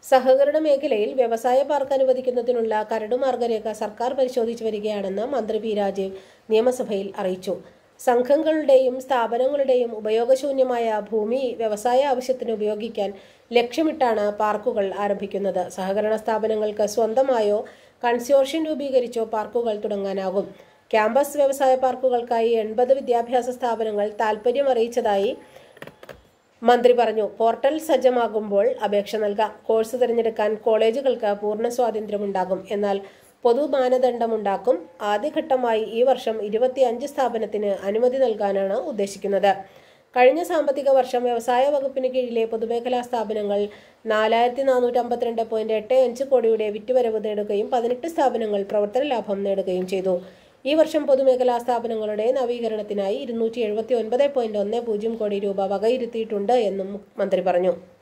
സഹകരണ മേഖലയിൽ വ്യവസായ പാർക്ക് അനുവദിക്കുന്നതിനുള്ള കരട് മാർഗരേഖ സർക്കാർ പരിശോധിച്ചു വരികയാണെന്ന് മന്ത്രി പി രാജീവ് നിയമസഭയിൽ അറിയിച്ചു. സംഘങ്ങളുടെയും സ്ഥാപനങ്ങളുടെയും ഉപയോഗശൂന്യമായ ഭൂമി വ്യവസായ ആവശ്യത്തിന് ഉപയോഗിക്കാൻ ലക്ഷ്യമിട്ടാണ് പാർക്കുകൾ ആരംഭിക്കുന്നത്. സഹകരണ സ്ഥാപനങ്ങൾക്ക് സ്വന്തമായോ കൺസോർഷ്യം രൂപീകരിച്ചോ പാർക്കുകൾ തുടങ്ങാനാകും. ക്യാമ്പസ് വ്യവസായ പാർക്കുകൾക്കായി 80 വിദ്യാഭ്യാസ സ്ഥാപനങ്ങൾ താൽപര്യം അറിയിച്ചതായി മന്ത്രി പറഞ്ഞു. പോർട്ടൽ സജ്ജമാകുമ്പോൾ അപേക്ഷ നൽകാം. കോഴ്സ് തിരഞ്ഞെടുക്കാൻ കോളേജുകൾക്ക് പൂർണ്ണ സ്വാതന്ത്ര്യമുണ്ടാകും. എന്നാൽ പൊതു മാനദണ്ഡമുണ്ടാക്കും. ആദ്യഘട്ടമായി ഈ വർഷം 25 സ്ഥാപനത്തിന് അനുമതി നൽകാനാണ് ഉദ്ദേശിക്കുന്നത്. കഴിഞ്ഞ സാമ്പത്തിക വർഷം വ്യവസായ വകുപ്പിന് കീഴിലെ പൊതുമേഖലാ സ്ഥാപനങ്ങൾ 4452.85 കോടിയുടെ വിറ്റുവരവ് നേടുകയും 18 സ്ഥാപനങ്ങൾ പ്രവർത്തന ലാഭം നേടുകയും ചെയ്തു. ഈ വർഷം പൊതുമേഖലാ സ്ഥാപനങ്ങളുടെ നവീകരണത്തിനായി 279.10 കോടി രൂപ വകയിരുത്തിയിട്ടുണ്ട് എന്നും മന്ത്രി പറഞ്ഞു.